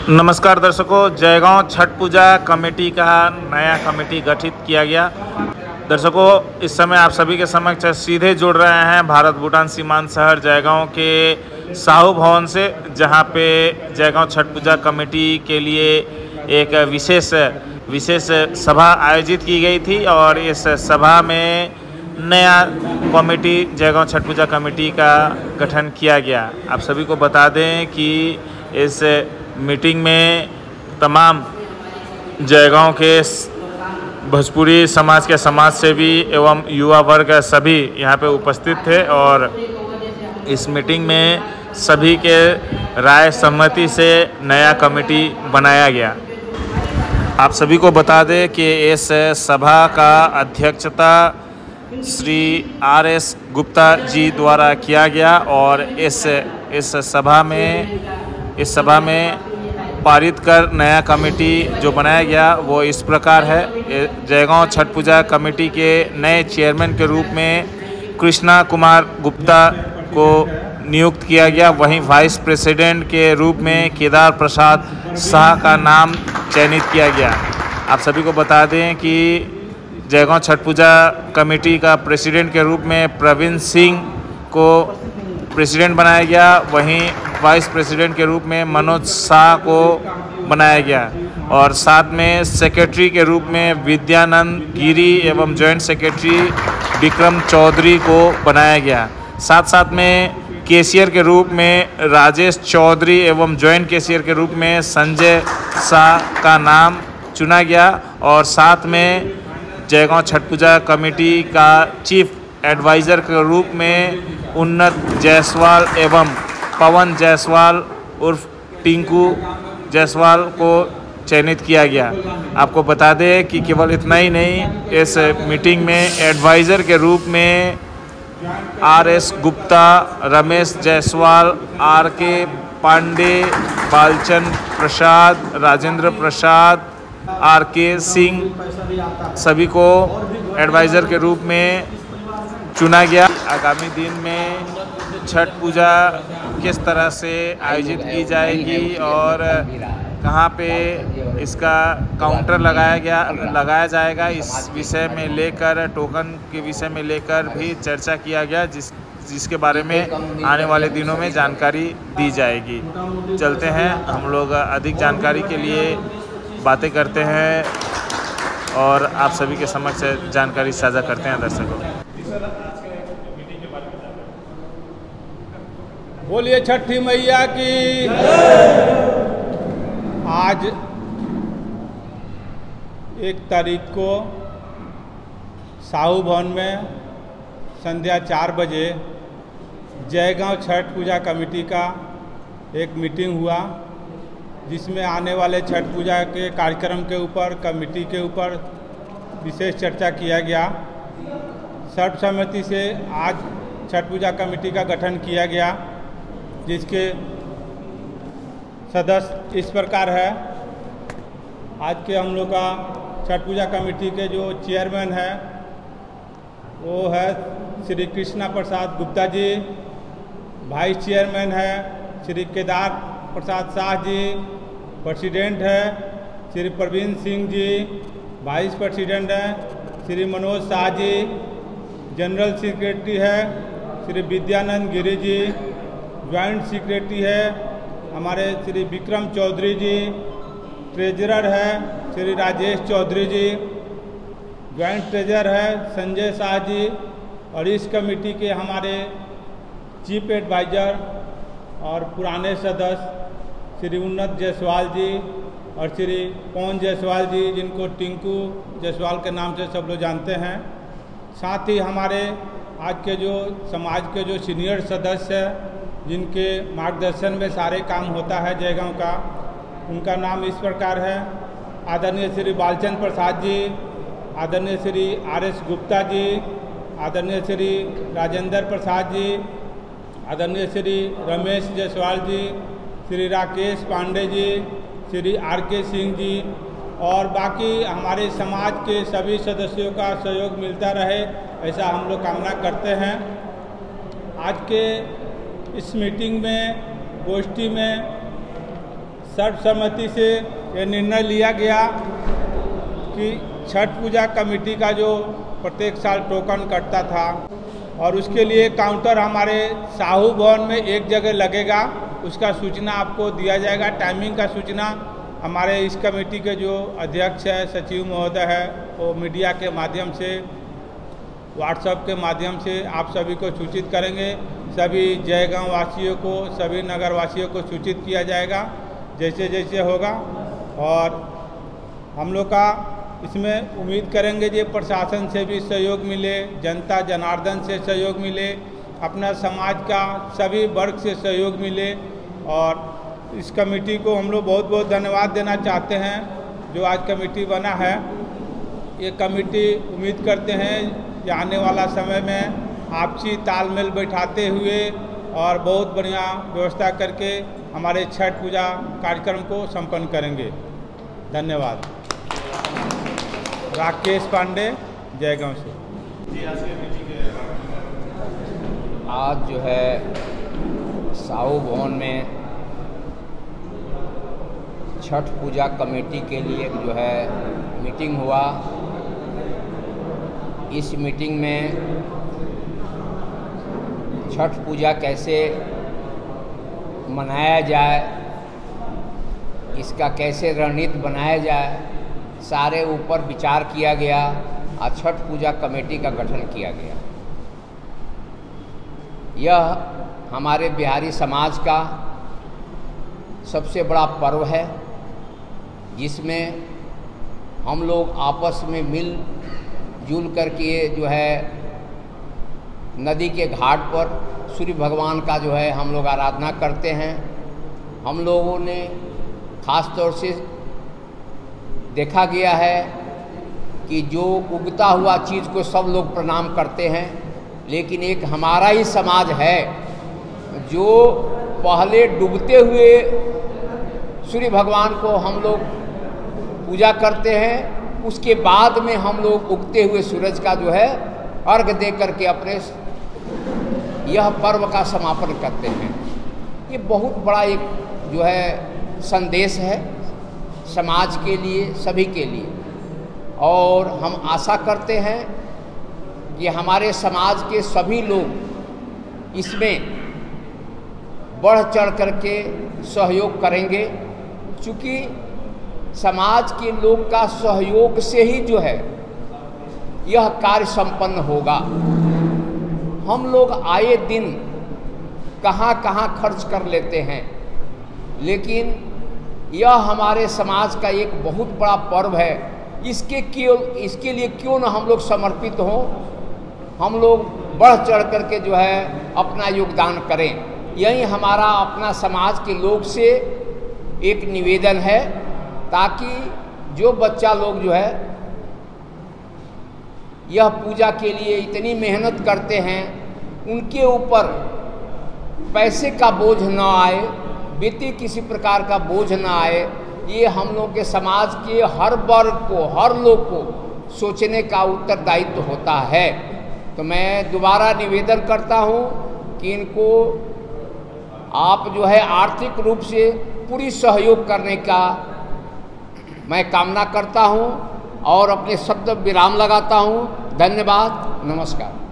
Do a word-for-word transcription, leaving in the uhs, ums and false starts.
नमस्कार दर्शकों, जयगांव छठ पूजा कमेटी का नया कमेटी गठित किया गया। दर्शकों, इस समय आप सभी के समक्ष सीधे जुड़ रहे हैं भारत भूटान सीमांत शहर जयगांव के साहू भवन से, जहां पे जयगांव छठ पूजा कमेटी के लिए एक विशेष विशेष सभा आयोजित की गई थी और इस सभा में नया कमेटी जयगांव छठ पूजा कमेटी का गठन किया गया। आप सभी को बता दें कि इस मीटिंग में तमाम जयगांव के भोजपुरी समाज के समाज सेवी एवं युवा वर्ग सभी यहाँ पे उपस्थित थे और इस मीटिंग में सभी के राय सहमति से नया कमेटी बनाया गया। आप सभी को बता दें कि इस सभा का अध्यक्षता श्री आर एस गुप्ता जी द्वारा किया गया और इस इस सभा में इस सभा में पारित कर नया कमेटी जो बनाया गया वो इस प्रकार है। जयगांव छठ पूजा कमेटी के नए चेयरमैन के रूप में कृष्णा कुमार गुप्ता को नियुक्त किया गया। वहीं वाइस प्रेसिडेंट के रूप में केदार प्रसाद शाह का नाम चयनित किया गया। आप सभी को बता दें कि जयगांव छठ पूजा कमेटी का प्रेसिडेंट के रूप में प्रवीण सिंह को प्रेसिडेंट बनाया गया। वहीं वाइस प्रेसिडेंट के रूप में मनोज शाह को बनाया गया और साथ में सेक्रेटरी के रूप में विद्यानंद गिरी एवं जॉइंट सेक्रेटरी विक्रम चौधरी को बनाया गया। साथ साथ में कैशियर के रूप में राजेश चौधरी एवं जॉइंट कैशियर के रूप में संजय शाह का नाम चुना गया और साथ में जयगांव छठ पूजा कमेटी का चीफ एडवाइज़र के रूप में उन्नत जायसवाल एवं पवन जायसवाल उर्फ टिंकू जायसवाल को चयनित किया गया। आपको बता दें कि केवल इतना ही नहीं, इस मीटिंग में एडवाइज़र के रूप में R S Gupta, Ramesh Jaiswal, R K Pandey, Balchand Prasad, Rajendra Prasad, R K Singh सभी को एडवाइज़र के रूप में चुना गया। आगामी दिन में छठ पूजा किस तरह से आयोजित की जाएगी और कहाँ पे इसका काउंटर लगाया गया लगाया जाएगा, इस विषय में लेकर टोकन के विषय में लेकर भी चर्चा किया गया, जिस जिसके बारे में आने वाले दिनों में जानकारी दी जाएगी। चलते हैं, हम लोग अधिक जानकारी के लिए बातें करते हैं और आप सभी के समक्ष जानकारी साझा करते हैं। दर्शकों, बोलिए छठी मैया की। आज एक तारीख को साहू भवन में संध्या चार बजे जयगांव छठ पूजा कमेटी का एक मीटिंग हुआ, जिसमें आने वाले छठ पूजा के कार्यक्रम के ऊपर कमेटी के ऊपर विशेष चर्चा किया गया। सर्वसम्मति से आज छठ पूजा कमेटी का गठन किया गया, जिसके सदस्य इस प्रकार है। आज के हम लोग का छठ पूजा कमेटी के जो चेयरमैन है वो है श्री कृष्णा प्रसाद गुप्ता जी। वाइस चेयरमैन है श्री केदार प्रसाद शाह जी। प्रेसिडेंट है श्री प्रवीण सिंह जी। वाइस प्रेसिडेंट है श्री मनोज शाह जी। जनरल सेक्रेटरी है श्री विद्यानंद गिरी जी। ज्वाइंट सेक्रेटरी है हमारे श्री विक्रम चौधरी जी। ट्रेजरर है श्री राजेश चौधरी जी। ज्वाइंट ट्रेजरर है संजय शाह जी। और इस कमेटी के हमारे चीफ एडवाइज़र और पुराने सदस्य श्री उन्नत जायसवाल जी और श्री पवन जायसवाल जी, जिनको टिंकू जायसवाल के नाम से सब लोग जानते हैं। साथ ही हमारे आज के जो समाज के जो सीनियर सदस्य हैं, जिनके मार्गदर्शन में सारे काम होता है जयगांव का, उनका नाम इस प्रकार है। आदरणीय श्री बालचंद प्रसाद जी, आदरणीय श्री आर एस गुप्ता जी, आदरणीय श्री राजेंद्र प्रसाद जी, आदरणीय श्री रमेश जायसवाल जी, श्री राकेश पांडे जी, श्री आर के सिंह जी और बाकी हमारे समाज के सभी सदस्यों का सहयोग मिलता रहे, ऐसा हम लोग कामना करते हैं। आज के इस मीटिंग में गोष्ठी में सर्वसम्मति से ये निर्णय लिया गया कि छठ पूजा कमेटी का जो प्रत्येक साल टोकन कटता था और उसके लिए काउंटर हमारे साहू भवन में एक जगह लगेगा, उसका सूचना आपको दिया जाएगा। टाइमिंग का सूचना हमारे इस कमेटी के जो अध्यक्ष है, सचिव महोदय है, वो मीडिया के माध्यम से, व्हाट्सएप के माध्यम से आप सभी को सूचित करेंगे। सभी जयगांव वासियों को, सभी नगर वासियों को सूचित किया जाएगा जैसे जैसे होगा। और हम लोग का इसमें उम्मीद करेंगे कि प्रशासन से भी सहयोग मिले, जनता जनार्दन से सहयोग मिले, अपना समाज का सभी वर्ग से सहयोग मिले। और इस कमेटी को हम लोग बहुत बहुत धन्यवाद देना चाहते हैं जो आज कमेटी बना है। ये कमेटी उम्मीद करते हैं कि आने वाला समय में आपसी तालमेल बैठाते हुए और बहुत बढ़िया व्यवस्था करके हमारे छठ पूजा कार्यक्रम को संपन्न करेंगे। धन्यवाद। राकेश पांडे, जयगांव से। आज जो है साहू भवन में छठ पूजा कमेटी के लिए जो है मीटिंग हुआ। इस मीटिंग में छठ पूजा कैसे मनाया जाए, इसका कैसे रणनीति बनाया जाए, सारे ऊपर विचार किया गया और छठ पूजा कमेटी का गठन किया गया। यह हमारे बिहारी समाज का सबसे बड़ा पर्व है जिसमें हम लोग आपस में मिल जुल करके जो है नदी के घाट पर सूर्य भगवान का जो है हम लोग आराधना करते हैं। हम लोगों ने ख़ास तौर से देखा गया है कि जो उगता हुआ चीज़ को सब लोग प्रणाम करते हैं, लेकिन एक हमारा ही समाज है जो पहले डूबते हुए सूर्य भगवान को हम लोग पूजा करते हैं, उसके बाद में हम लोग उगते हुए सूरज का जो है अर्घ दे करके अपने यह पर्व का समापन करते हैं। ये बहुत बड़ा एक जो है संदेश है समाज के लिए, सभी के लिए। और हम आशा करते हैं कि हमारे समाज के सभी लोग इसमें बढ़ चढ़ करके सहयोग करेंगे, क्योंकि समाज के लोग का सहयोग से ही जो है यह कार्य संपन्न होगा। हम लोग आए दिन कहाँ कहाँ खर्च कर लेते हैं, लेकिन यह हमारे समाज का एक बहुत बड़ा पर्व है। इसके क्यों इसके लिए क्यों न हम लोग समर्पित हों, हम लोग बढ़ चढ़ करके जो है अपना योगदान करें। यही हमारा अपना समाज के लोग से एक निवेदन है, ताकि जो बच्चा लोग जो है यह पूजा के लिए इतनी मेहनत करते हैं, उनके ऊपर पैसे का बोझ न आए, वित्तीय किसी प्रकार का बोझ न आए। ये हम लोग के समाज के हर वर्ग को, हर लोग को सोचने का उत्तरदायित्व होता है। तो मैं दोबारा निवेदन करता हूँ कि इनको आप जो है आर्थिक रूप से पूरी सहयोग करने का मैं कामना करता हूँ और अपने शब्द विराम लगाता हूँ। धन्यवाद, नमस्कार।